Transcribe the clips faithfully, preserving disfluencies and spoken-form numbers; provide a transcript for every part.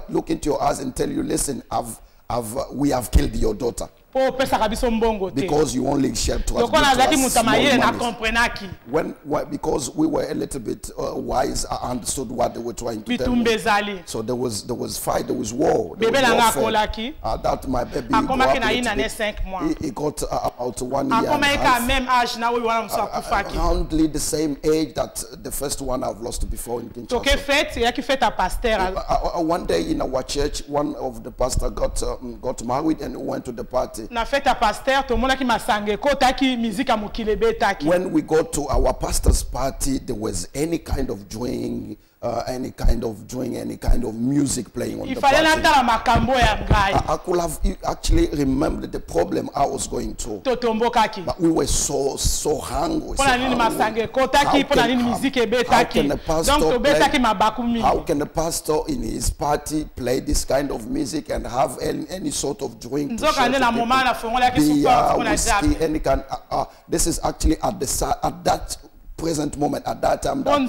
look into your eyes and tell you, listen, I've, I've, uh, we have killed your daughter. Because you only shared to us, us when, when because we were a little bit uh, wise, I understood what they were trying to tell me. So there was there was fight, there was war. There was warfare. Uh, that my baby he, he got uh, about one year and a half, uh, aroundly the same age that the first one I've lost before in Kinshasa. Uh, uh, one day in our church, one of the pastors got um, got married and went to the party. Na fête pasteur to mona ki masange ko taki musique amukile betaki. When we got to our pastor's party, there was any kind of drink, uh, any kind of drink, any kind of music playing on the party. I, I could have actually remembered the problem I was going through. But we were so so hungry. So hungry. How, can, how, how can the pastor play, how can the pastor in his party play this kind of music and have any, any sort of drink? To share to beer, whiskey, any kind. Uh, uh, this is actually at the at that present moment, at that time, that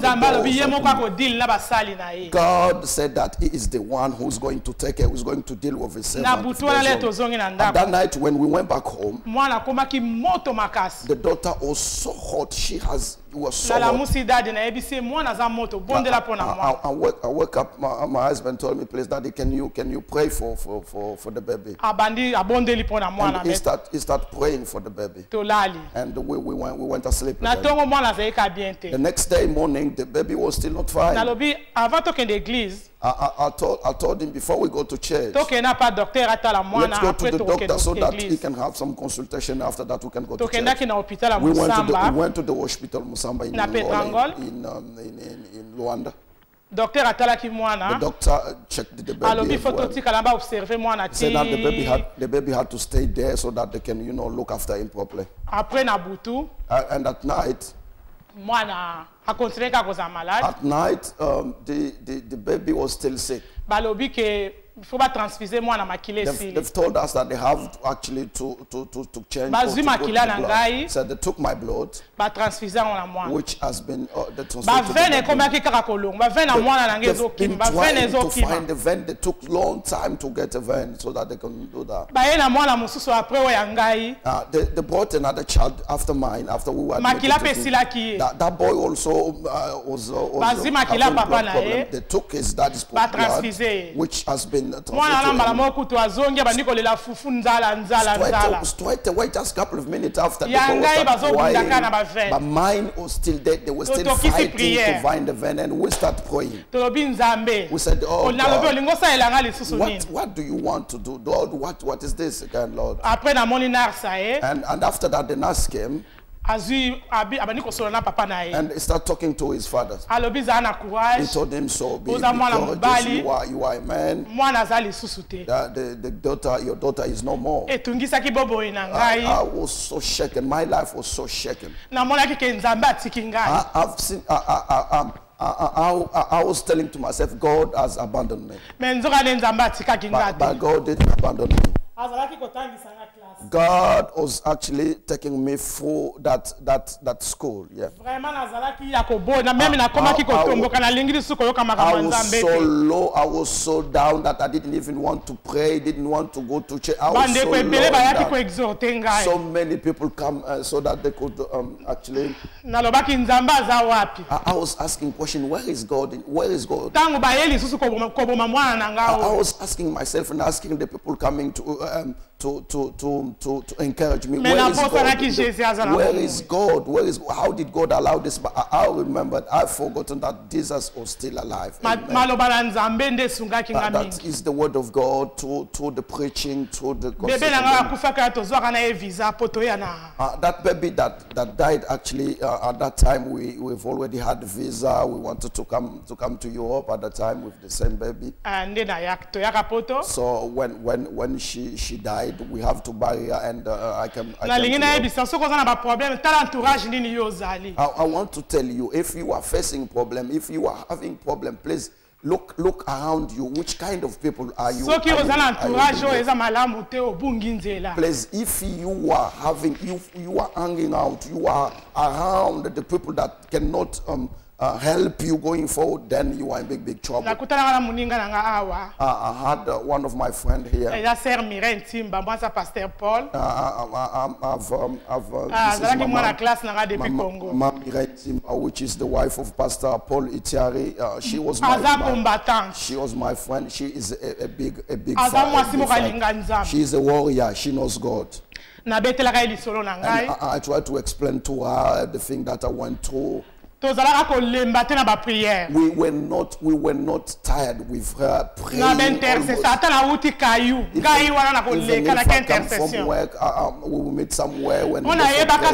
God said that He is the one who's going to take care, who's going to deal with His servant. And that night when we went back home, the daughter was so hot. She has was so hot. I, I, I, woke, I woke up. My, my husband told me, "Please, Daddy, can you can you pray for for for, for the baby?" And he start he start praying for the baby. And we we went we went to sleep. The next day morning, the baby was still not fine. I, I, I, told, I told him before we go to church, let's go to the doctor so that he can have some consultation. After that, we can go to church. We went to the, we went to the hospital Musamba in, in, um, in, in, in Luanda. The doctor checked the baby. Well. He said that the baby had the baby had to stay there so that they can, you know, look after him properly. Uh, and at night, At night, um, the, the, the baby was still sick. They've, they've told us that they have to actually to, to, to, to change or to put the blood. So they took my blood, which has been uh, the transfusion. They've been trying to find the vein. They took long time to get a vein so that they can do that. Uh, they, they brought another child after mine, after we were that, that boy also uh, was, uh, was uh, having blood problem. They took his daddy's blood, which has been straight away, just a couple of minutes after the boy, but mine was still dead. They were still fighting to find the vein, and we started praying. We said, "Oh God, what, what do you want to do, Lord? What, what is this again, Lord?" And, and after that, the nurse came. And he started talking to his father. He told him, "So be courageous. You are, you are a man. The, the, the daughter, your daughter is no more." I, I was so shaken. My life was so shaken. I, I've seen. I, I, I, I, I, I was telling to myself, God has abandoned me. But, but God didn't abandon me. God was actually taking me through that that that school. Yeah. I, I, I was so low, I was so down that I didn't even want to pray, didn't want to go to church. I was so low. So many people come uh, so that they could um, actually. I, I was asking question, where is God? Where is God? I, I was asking myself and asking the people coming to. Um, To, to, to, to, to encourage me. Where is God? Where is God? Where is, how did God allow this? But I, I remembered, I've forgotten that Jesus was still alive. Uh, that is the word of God, to, to the preaching, to the gospel. Uh, that baby that, that died, actually, uh, at that time, we, we've already had a visa. We wanted to come to come to Europe at the time with the same baby. So when, when, when she, she died, we have to bury her, and uh, I can. I, can I, I want to tell you, if you are facing problem, if you are having problem, please look look around you. Which kind of people are you? Are you, are you please, if you are having, you you are hanging out, you are around the people that cannot um. uh, help you going forward, then you are in big, big trouble. Uh, I had uh, one of my friends here. Uh, I've, um, I've, uh, this is my mom, which is the wife of Pastor Paul Itiari. Uh, she was my, my she was my friend. She is a, a big, a big fan. She is a warrior. She knows God. And I, I tried to explain to her the thing that I went through. We were not, we were not tired with her praying. Even if I come from work, uh, um, we will meet somewhere when we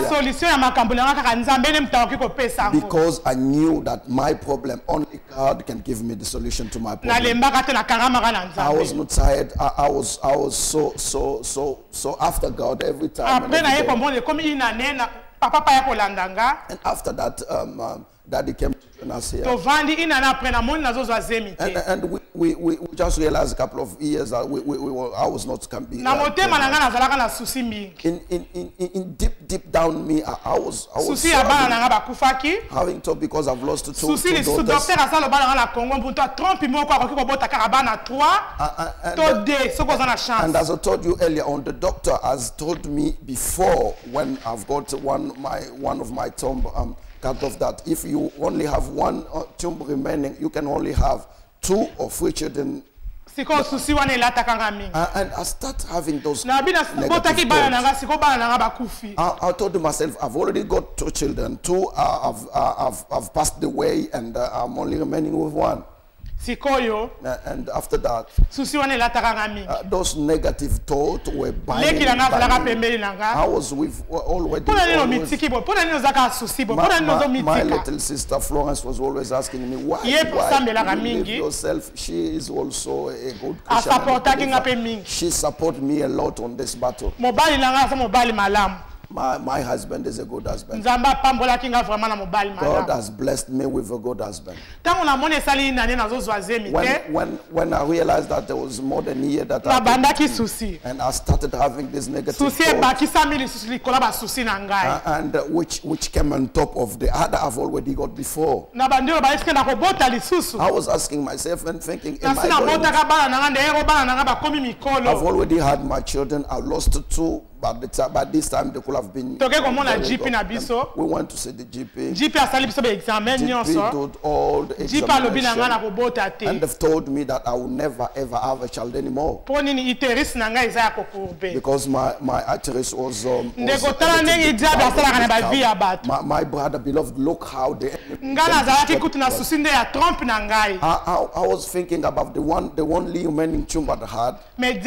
because I knew that my problem, only God can give me the solution to my problem. I was not tired. I, I was, I was so, so, so, so after God every time. And after that, um, um, Daddy came to join us here. And, and we, we, we just realized a couple of years that we, we, we were, I was not can be. Uh, in, in, in, in deep, deep down me, I, I was, I was having, having to because I've lost two, two daughters. Uh, and, and as I told you earlier on, the doctor has told me before when I've got one, my, one of my tomb um, cut off that if you only have one uh, tomb remaining, you can only have two or three children. Uh, and I start having those negative thoughts. I, I told myself, I've already got two children. Two uh, have, uh, have, have passed away, and uh, I'm only remaining with one. Uh, and after that, uh, those negative thoughts were binding, binding. I was with uh, already. Always, my, my, my little sister Florence was always asking me, why, why you leave yourself? She is also a good Christian. She supports me a lot on this battle. My, my husband is a good husband. God has blessed me with a good husband. When, when, when I realized that there was more than a year that I had, and I started having this negative thoughts, uh, and uh, which, which came on top of the other I've already got before. I was asking myself and thinking, am I going? I've already had my children. I lost two. But the by this time they could have been. We went to see the G P. G P did all the examinations. And they've told me that I will never ever have a child anymore. Because my my uterus was. Um, was my, my brother beloved, look how they. I, I, I was thinking about the one the only remaining tumor I had.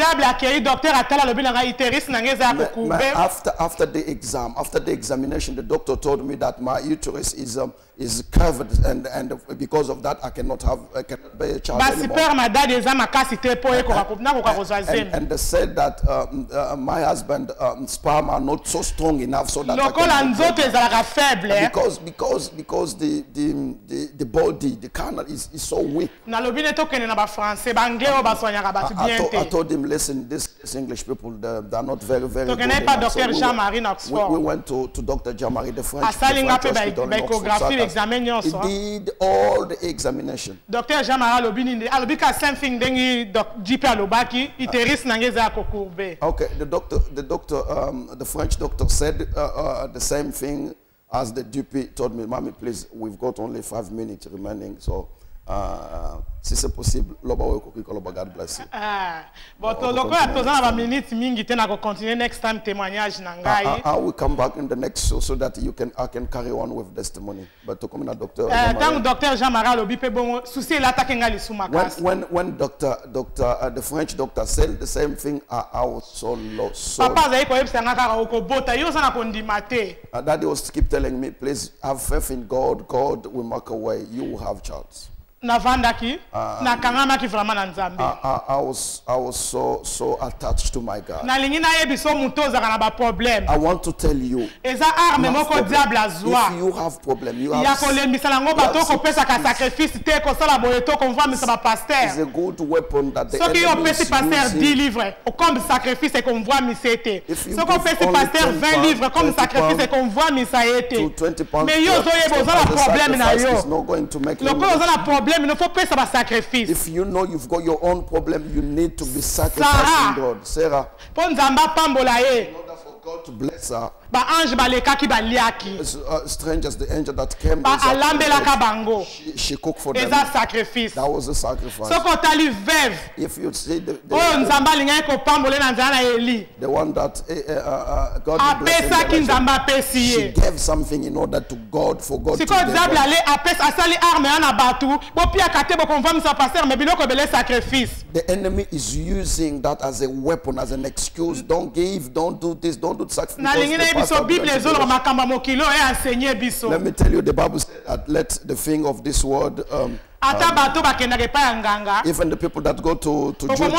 After after the exam, after the examination, the doctor told me that my uterus is um, is curved, and and because of that, I cannot have I cannot bear a child anymore. And, and, and they said that um, uh, my husband um, sperm are not so strong enough so that I can because because because the the the, the body, the canal is, is so weak. I, I, told, I told him, listen, this, this English people, they, they are not very very good. So we, we, we went to, to Doctor Jean-Marie, the French, the French hospital in Oxford. He did all the examination. Doctor Jean-Marie alobika same thing dengi G P alobaki iteris nangeza kokurbe. Okay, the doctor, the doctor, um, the French doctor said uh, uh, the same thing as the G P told me. Mommy, please, we've got only five minutes remaining, so. Uh, si c'est possible, God bless you. Ah, but minutes mingi tena go continue next time témoignage na ngai. I, I will come back in the next show so that you can I can carry on with testimony. But to come in, Doctor. Tant Docteur Jean-Marie lobi pe bon souci la ta kenga li sumakas. When when Doctor Doctor uh, the French doctor said the same thing, I, I was so lost. So Papa zai ko yebisa ngaka ko bota yo sana kondimate. Daddy was keep telling me, please have faith in God. God will make a way. You will have chance. Navandaki, na kangama ki vraiment na Nzambe. I was I was so so attached to my God. Na lingi na yebiso muto za kana ba problème. I want to tell you. Eza arme moko diable azwa. If you have problem, you have. Ya ko le misala ngo bato ko pesa ka sacrifice te ko sala boyeto ko mva misa ba pasteur. It's a good weapon that the so enemy is using. So ki yo pesi pasteur dix livres, o comme sacrifice et qu'on voit misete. So ko pesi pasteur vingt livres comme sacrifice et qu'on voit misayete. Mais yo zo yebo za la problème na yo. Le ko za la problème. Il faut payer sa sacrifice. If you know you've got your own problem, you need to be sacrificing God. Sarah. Pon zamba pambola ye. In order for God to bless her. Ba ange baleka ki baliaki. Uh, strangers, the angel that came. Ba alambe la kabango. She, she cooked for them. Eza sacrifice. That was a sacrifice. So ko tali veuve. If you see the the, oh nzamba linga ko pambole na nzana Eli. The one that uh, uh, God blessed ki nzamba pesiye. She gave something in order to God for God. Si ko diable ale apes asali arme ana batu, bo pia kate bo konva misa pasteur mais biloko bele sacrifice. The enemy is using that as a weapon, as an excuse. Don't give, don't do this, don't do sacrifice. So Bible mokilo e enseigner biso. Let me tell you, the Bible said that let the thing of this word um, um, even the people that go to to Juju,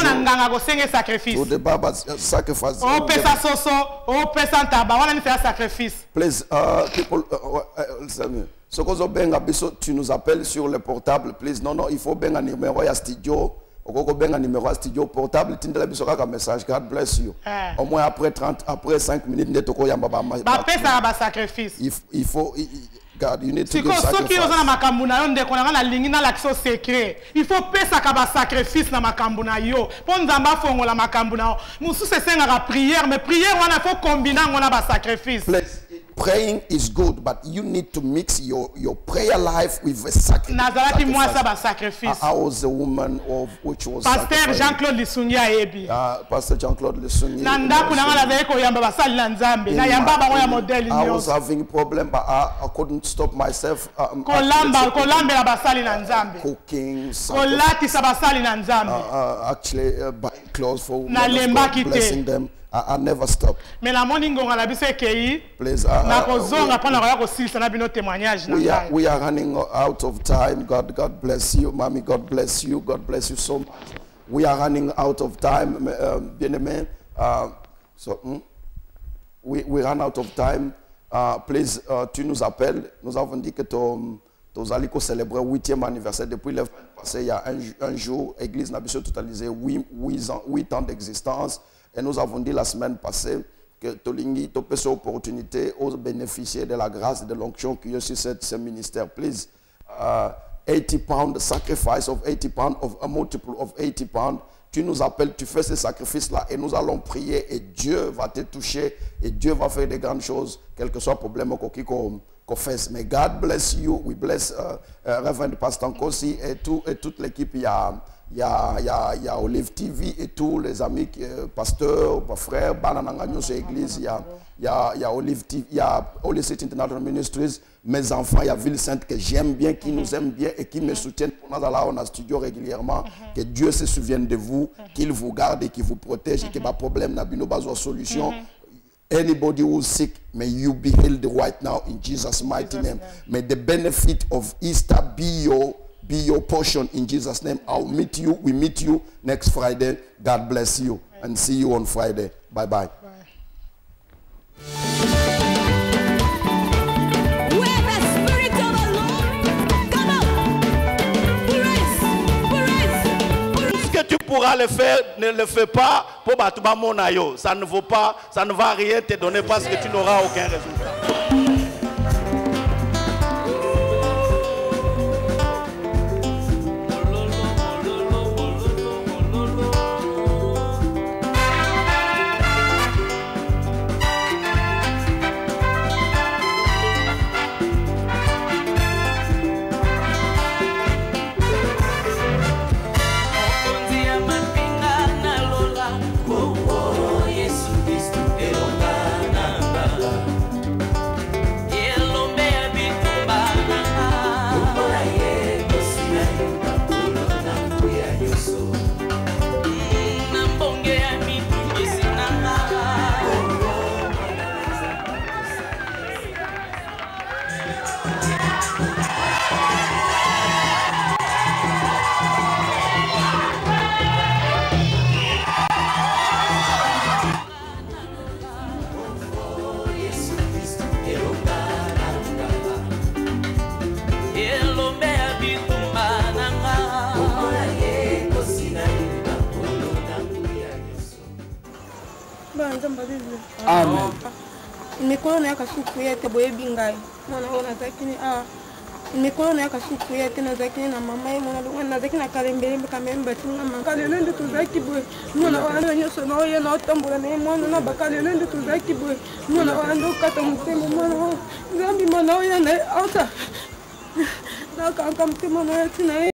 to the Baba's uh, sacrifice. Oh, pesa soso, oh pesa ntaba, wana ni faire sacrifice. Please, uh, people, uh, uh, listen. So kozo benga biso, tu nous appelles sur le portable, please. Non non, il faut benga numéro ya studio. Okoko benga numéro studio portable tindela biso kaka message. God bless you. Eh. Au moins après trente après cinq minutes ndetoko yamba ba ba pesa ba sacrifice. Il, il faut il, God, you need to give sacrifice. Siko soki ozana makambu na yo ndeko na na lingi na l'action secret. Il faut pesa ka ba sacrifice na makambu na yo. Po nzamba fongola makambu na yo. Musu se senga ka prière mais prière wana faut combiner ngona ba sacrifice. Please. Praying is good, but you need to mix your, your prayer life with a sacrifice. sacrifice. I, I was a woman of which was Pasteur Jean-Claude Lisungi ayebi. Uh, Pastor Jean-Claude Lisungi. I was having a problem, but I, I couldn't stop myself. Um, cooking, uh, uh, actually uh, buying clothes for women, God, blessing them. I, I never stop. Mais la morning on a bisé kei. Please. Uh, na kozonga pana kwa kosilisa na bino témoignage na. We are we are running out of time. God God bless you, mommy. God bless you. God bless you so much. We are running out of time, bien aimé. Uh, so hmm? we we run out of time. Uh, please, uh, tu nous appelles. Nous avons dit que ton tu allais célébrer huitième anniversaire depuis le passé. Il y a un, un jour, l'église n'a pas totalisé huit ans, huit ans d'existence. Et nous avons dit la semaine passée que Tolingi, tu peux cette opportunité aux bénéficier de la grâce et de l'onction qui est sur ce ministère. Please, uh, eighty pounds, sacrifice of eighty pounds, of a multiple of eighty pounds. Tu nous appelles, tu fais ce sacrifice-là et nous allons prier et Dieu va te toucher et Dieu va faire des grandes choses, quel que soit le problème qu'on fasse. Mais God bless you. We bless uh, uh, Reverend Pastor Nkosi et, tout, et toute l'équipe. Il y a Il y a, il y a, il y a Olive T V et tous les amis, euh, pasteurs, frères, Bananangagnos et Église. Il y a, il y a, il y a Olive T V, il y a Holy City International Ministries. Mes enfants, il y a Ville Sainte que j'aime bien, qui nous aiment bien et qui me soutiennent. On a là, on a studio régulièrement. Que Dieu se souvienne de vous, qu'il vous garde et qu'il vous protège et qu'il n'y a pas de problème, n'a pas de solution. Anybody who's sick, may you be healed right now in Jesus' mighty name. May the benefit of Easter be your Be your portion in Jesus' name. I'll meet you. We meet you next Friday. God bless you. Right. And see you on Friday. Bye-bye. Bye. Where the Spirit of the Lord, come on. Praise, praise, praise. Tout ce que tu pourras le faire, ne le fais pas pour Batouba Monayo. Ça ne vaut pas, ça ne va rien te donner parce que tu n'auras aucun résultat. Amen. Mikolo na yakasuku yete boyebi ngai. Mwana ona zakini ah. Mikolo na yakasuku yete na zakini na mama ye mwana longa na zakini na kalembele kamemba tinga makalelo ndo tuzaki boye. Mwana wana nyoso na oye na otambola na mwana na bakalelo ndo tuzaki boye. Mwana wana kata mutemo mwana. Ngambi mwana oye na ota. Na kaka mutemo na tina